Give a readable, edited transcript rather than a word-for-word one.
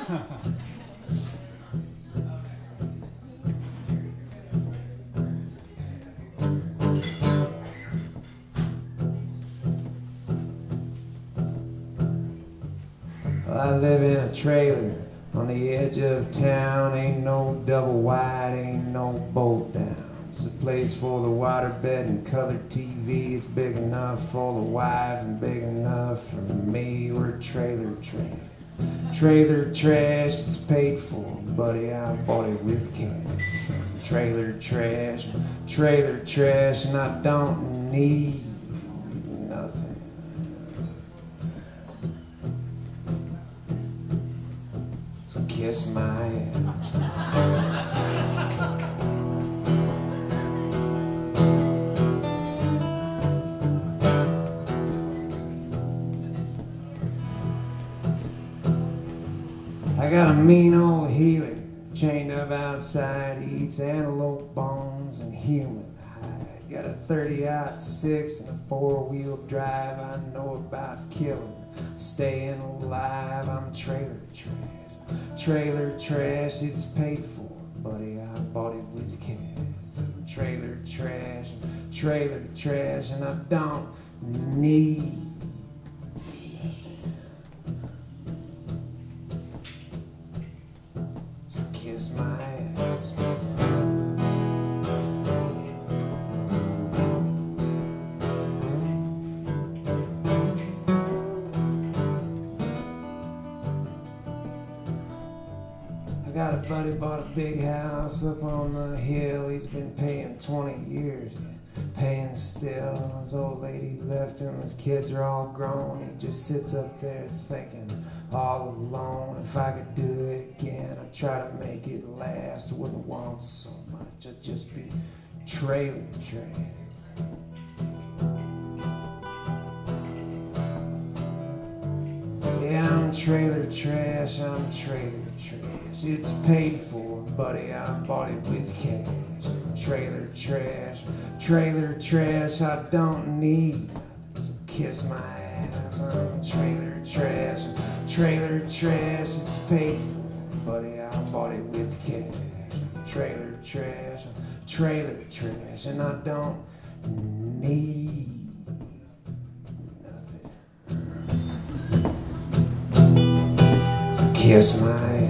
I live in a trailer on the edge of town. Ain't no double wide, ain't no bolt down. It's a place for the waterbed and colored TV. It's big enough for the wife and big enough for me. We're trailer trash. Trailer trash, it's paid for, buddy, I bought it with cash. Trailer trash, and I don't need nothing. So kiss my ass. I got a mean old healer chained up outside. He eats antelope bones and human hide. Got a 30-06 and a four-wheel drive. I know about killing, staying alive. I'm trailer trash. Trailer trash, it's paid for, buddy, I bought it with cash. Trailer trash, and I don't need. So kiss my ass. I got a buddy bought a big house up on the hill. He's been paying 20 years, paying still. His old lady left him, his kids are all grown. He just sits up there thinking, all alone. If I could do it again, I'd try to make it last. Wouldn't want so much, I'd just be trailer trash. Yeah, I'm trailer trash, I'm trailer trash. It's paid for, buddy, I bought it with cash. Trailer trash, I don't need nothing, so kiss my ass. I'm trailer trash, it's paid for, buddy, I bought it with cash. Trailer trash, and I don't need nothing. Kiss my ass.